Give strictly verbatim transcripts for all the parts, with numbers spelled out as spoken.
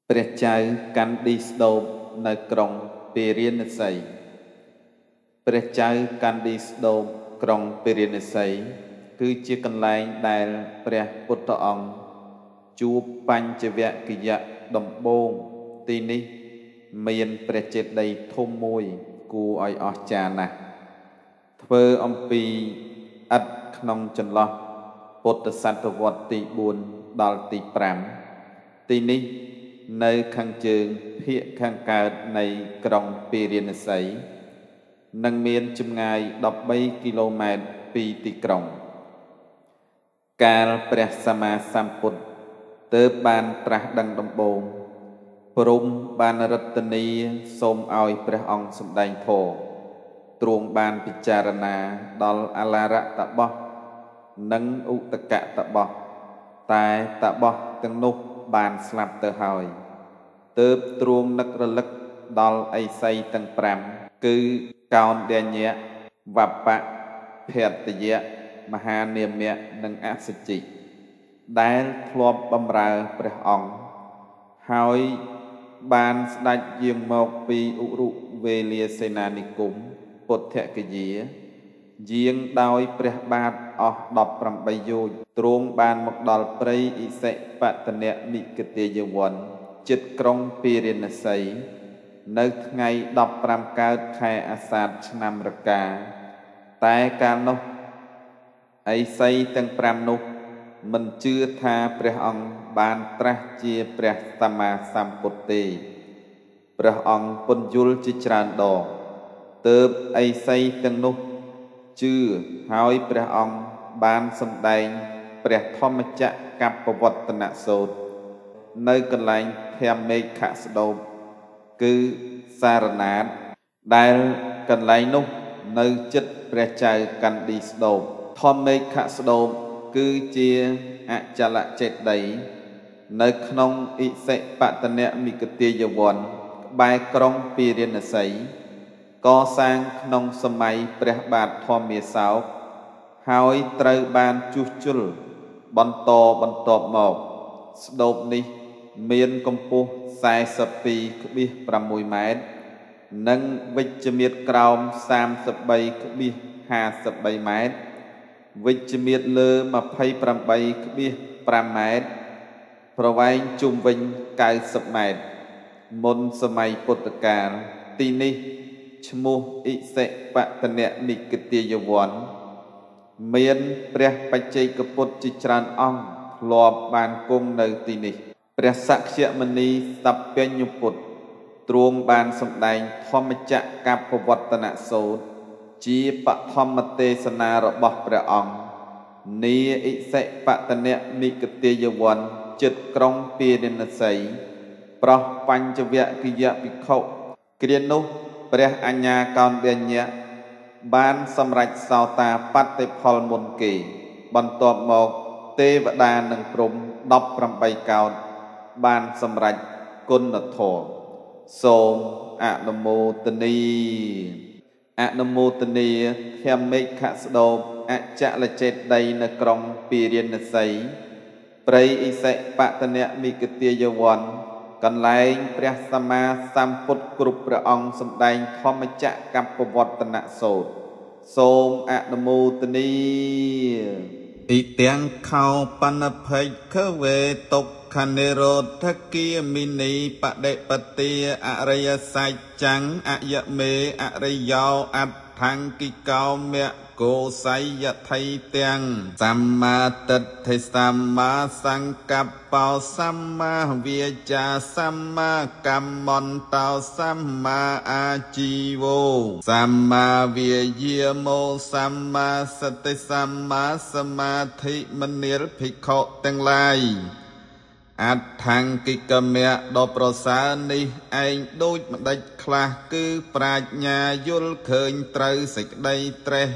ព្រះចៅកាន់ឌីស្ដូបនៅក្រុងពារាណសីព្រះចៅកាន់ឌីស្ដូបក្រុងពារាណសីគឺជាកន្លែងដែលព្រះពុទ្ធអង្គជួបបញ្ចវគិយៈដំបូងទីនេះមានព្រះចេតិយធំមួយគួរឲ្យអស្ចារ្យណាស់ធ្វើអំពីឥដ្ឋក្នុងចន្លោះពុទ្ធសតវត្សទីបួនដល់ទីប្រាំទីនេះនៅខាងជើងភាគខាងកើតនៃក្រុងពារាណសីនិងមានចម្ងាយដប់បីគីឡូម៉ែត្រពីទីក្រុងកាលព្រះសម្មាសម្ពុទ្ធទើបបានត្រាស់ដឹងដំបូងព្រំបានរតនីសូមឲ្យព្រះអង្គសម្ដែងធម៌ទ្រង់បានពិចារណាដល់អឡារតបោះនិងឧតកតបោះតែតបោះទាំងនោះបានស្លាប់ទៅហើយទើបទ្រង់នឹករលឹកដល់ឥសីទាំងប្រាំគឺកោណ្ឌញ្ញៈវបៈភតយៈមហានាមៈនិងអសជិដែលធ្លាប់បម្រើព្រះអង្គហើយបានស្ដេចយាងមកពីឧរុវេលាសេនានិគមពុទ្ធគយាយាងដោយព្រះបាទអស់ដប់ប្រាំបីយោជន៍ទ្រង់បានមកដល់ព្រៃឥសិបតននិកតេយវ័នជិតក្រុងពារាណសីនៅថ្ងៃដប់ប្រាំកើតខែអាសាឍឆ្នាំរកាតែកាលនោះឥសីទាំងប្រាំនោះមិនជឿថាព្រះអង្គបានត្រាស់ជាព្រះសម្មាសម្ពុទ្ធទេព្រះអង្គពន្យល់ជាច្រើនដងទើបឥសីទាំងនោះជឿហើយព្រះអង្គបានសម្ដែងព្រះធម្មចក្រកប្បវត្តនសូត្រនៅកន្លែងភមេខស្ដូបគឺសារណាតដែលកន្លែងនោះនៅជិតព្រះចៅកាន់ឌីស្ដូបធមេខស្ដូបគឺជាអចលចេតិយនៅក្នុងឥសិបតនមិគទាយវ័នក្បែរក្រុងពារាណសីកសាងក្នុងសម័យព្រះបាទធម្មាសោកហើយត្រូវបានជួសជុលបន្តបន្ទាប់មកស្ដូបនេះមានកម្ពស់សែសិបពីរគ្បៀសប្រាំមួយម៉ែត្រនិងវិជ្ជមាត្រក្រោមសាមសិបបីគ្បៀសហាសិបបីម៉ែត្រវិជ្ជមាត្រលើម្ភៃប្រាំបីគ្បៀសប្រាំម៉ែត្រប្រវែងជុំវិញកៅសិបម៉ែត្រមុនសម័យពុទ្ធកាលទីនេះឈ្មោះឥសិបតននិកតេយវ័នមានព្រះបច្ចេកពុទ្ធជាច្រើនអង្គធ្លាប់បានគង់នៅទីនេះព្រះសក្យមុនីសព្វញ្ញពុទ្ធទ្រង់បានសម្ដែងធម្មចក្រកប្បវត្តនសូត្រជាបឋមទេសនារបស់ព្រះអង្គនាឥសិបតននិកតេយវ័នជិតក្រុងពារាណសីប្រោះបញ្ចវគិយៈភិក្ខុគ្រានោះព្រះអញ្ញាកោណ្ឌញ្ញៈបានសម្រេចសោតាបតិផលមុនគេបន្ទាប់មកទេវតានិងព្រហ្មដប់ប្រាំបីកោដ្ឋបានសម្រេចគុណធម៌សូមអនុមោទនីអនុមោទនីធម្មេខស្ដូបអចលចេតិយនៅក្រុងពារាណសីព្រៃឥសិបតនមិគទាយវ័នកន្លែងព្រះសម្មាសម្ពុទ្ធគ្រប់ព្រះអង្គសម្ដែងធម្មចក្រកប្បវត្តនសូត្រសូមអនុមោទនីឥទាំងខោបណ្ណភេខវេតុក្ខនិរោធគាមិនីបដិបទាអរិយសច្ចੰអយមេអរិយោអដ្ឋង្គិកោមៈកោស័យយថៃទាំងសម្មាទិដ្ឋិសម្មាសង្កប្បោសម្មាវាចាសម្មាកម្មន្តោសម្មាអាជីវោសម្មាវាយាមោសម្មាសតិសម្មាសមាធិមនាលភិក្ខុទាំងឡាយអដ្ឋង្គិកមៈដ៏ប្រសើរនេះឯងដូចម្ដេចខ្លះគឺប្រាជ្ញាយល់ឃើញត្រូវសេចក្តីត្រេះរិះ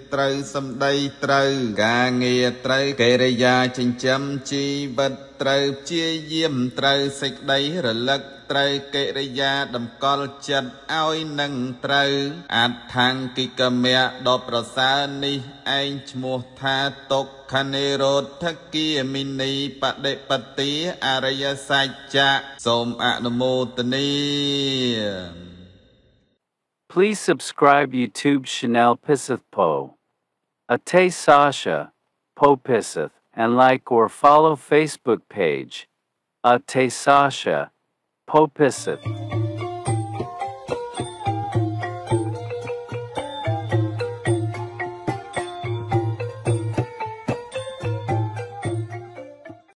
ត្រូវសម្ដីត្រូវការងារត្រូវកិរិយាចិញ្ចឹមជីវិតត្រូវព្យាយាមត្រូវសេចក្តីរលឹកត្រូវកិរិយាតម្កល់ចិត្តឲ្យនឹងត្រូវអដ្ឋង្គិកមៈដ៏ប្រសើរនេះឯងឈ្មោះថាទុក្ខនិរោធគាមិនីបដិបទាអរិយសច្ចៈសូមអនុមោទនា Please subscribe YouTube channel Pisith Po. Ate Sasha, Po Pisith, and like or follow Facebook page. Ate Sasha, Po Pisith.